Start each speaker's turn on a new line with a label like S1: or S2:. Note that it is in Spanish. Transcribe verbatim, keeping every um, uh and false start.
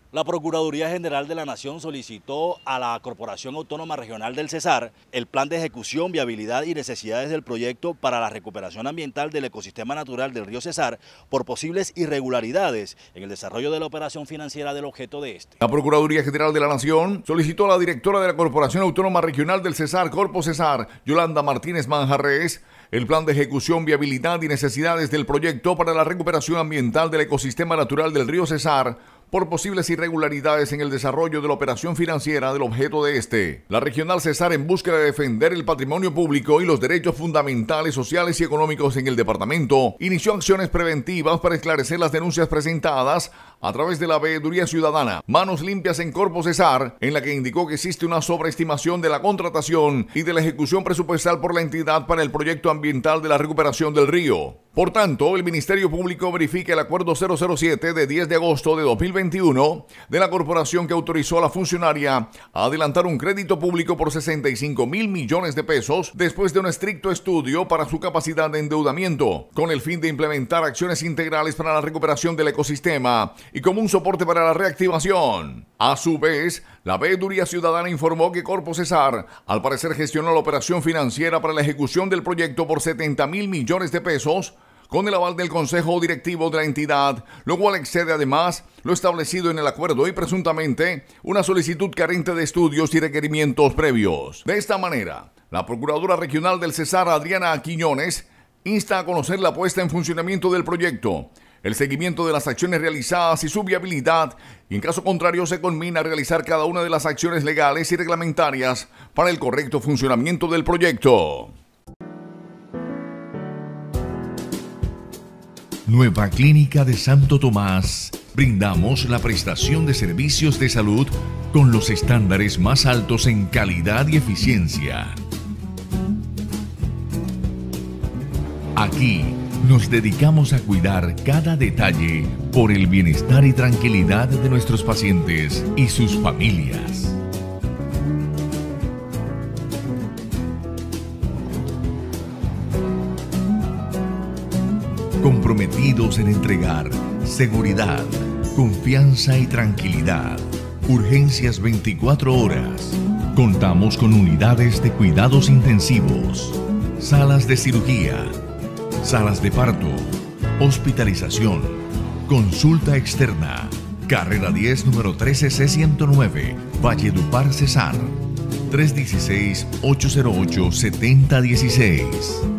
S1: La Procuraduría General de la Nación solicitó a la Corporación Autónoma Regional del Cesar el plan de ejecución, viabilidad y necesidades del proyecto para la recuperación ambiental del ecosistema natural del río Cesar por posibles irregularidades en el desarrollo de la operación financiera del objeto de este.
S2: La Procuraduría General de la Nación solicitó a la directora de la Corporación Autónoma Regional del Cesar, Corpo Cesar, Yolanda Martínez Manjarres, el plan de ejecución, viabilidad y necesidades del proyecto para la recuperación ambiental del ecosistema natural del río Cesar por posibles irregularidades en el desarrollo de la operación financiera del objeto de este. La Regional Cesar, en busca de defender el patrimonio público y los derechos fundamentales, sociales y económicos en el departamento, inició acciones preventivas para esclarecer las denuncias presentadas a través de la veeduría ciudadana Manos Limpias en Corpo Cesar, en la que indicó que existe una sobreestimación de la contratación y de la ejecución presupuestal por la entidad para el proyecto ambiental de la recuperación del río. Por tanto, el Ministerio Público verifica el acuerdo cero cero siete de diez de agosto de dos mil veintiuno de la corporación que autorizó a la funcionaria a adelantar un crédito público por sesenta y cinco mil millones de pesos después de un estricto estudio para su capacidad de endeudamiento, con el fin de implementar acciones integrales para la recuperación del ecosistema y como un soporte para la reactivación. A su vez, la veeduría ciudadana informó que Corpo Cesar, al parecer, gestionó la operación financiera para la ejecución del proyecto por setenta mil millones de pesos, con el aval del Consejo Directivo de la entidad, lo cual excede además lo establecido en el acuerdo y presuntamente una solicitud carente de estudios y requerimientos previos. De esta manera, la Procuradora Regional del Cesar, Adriana Quiñones, insta a conocer la puesta en funcionamiento del proyecto, el seguimiento de las acciones realizadas y su viabilidad, y en caso contrario se conmina a realizar cada una de las acciones legales y reglamentarias para el correcto funcionamiento del proyecto.
S3: Nueva Clínica de Santo Tomás. Brindamos la prestación de servicios de salud con los estándares más altos en calidad y eficiencia. Aquí nos dedicamos a cuidar cada detalle por el bienestar y tranquilidad de nuestros pacientes y sus familias. Comprometidos en entregar seguridad, confianza y tranquilidad. Urgencias veinticuatro horas. Contamos con unidades de cuidados intensivos, salas de cirugía, salas de parto, hospitalización, consulta externa. Carrera diez, número trece C ciento nueve, Valledupar, Cesar. tres uno seis, ocho cero ocho, siete cero uno seis.